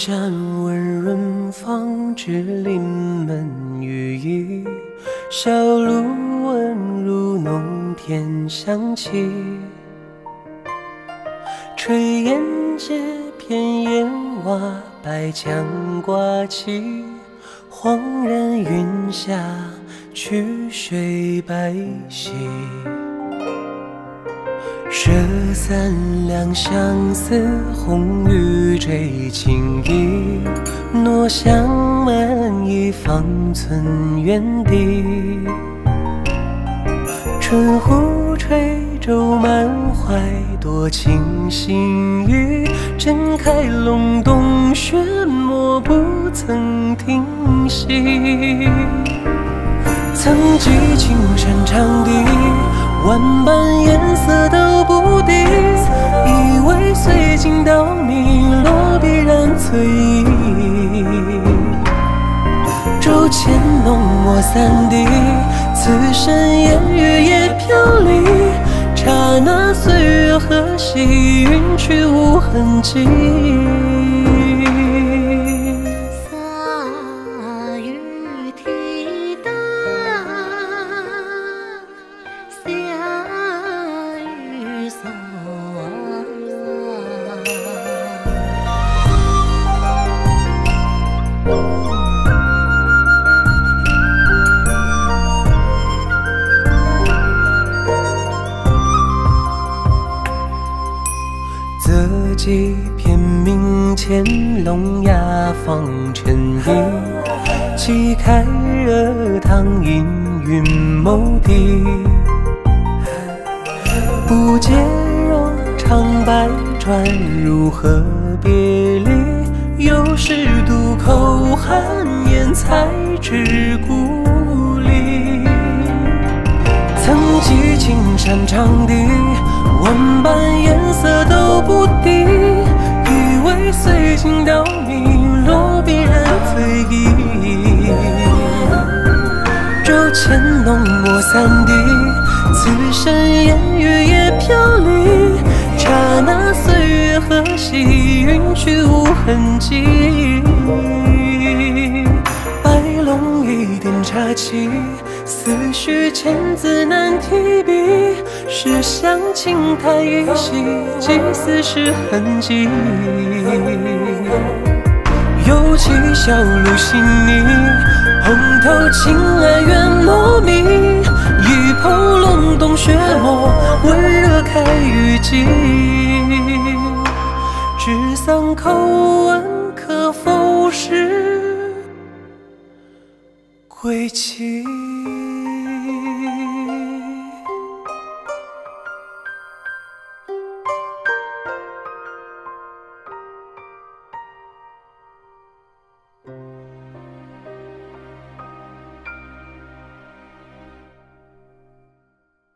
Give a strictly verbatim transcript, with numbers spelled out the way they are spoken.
山温润芳枝临门雨意，小路闻如浓甜香气。炊烟接片烟瓦，白墙挂起，恍然云下，曲水白皙。舍三两相思，红雨缀情意。诺香满溢，方寸远地。春湖吹皱满怀，多情心语。睁开笼洞轩墨，不曾停息。曾记青山长地，万般颜色都不敌，以为岁尽稻米落必然醉意。舟前浓墨三滴，此生烟雨也飘离。刹那岁月何夕，云去无痕迹。择几片明前，龙牙放尘衣。旗开热堂，氤氲眸底。不解若长百转，如何别离？又是渡口寒烟，才知故里。曾记青山长地，万般颜色都不敌，以为岁尽稻米落必然醉意。舟前浓墨三滴，此生烟雨也飘离。刹那岁月何夕，云去无痕迹。白龙一点茶气，思绪千字难提笔。是香轻叹一息，几似是痕迹。又起小路细腻，碰头情爱缘落迷。一抔笼洞血墨，温热开雨季。至丧口问，可否是归期？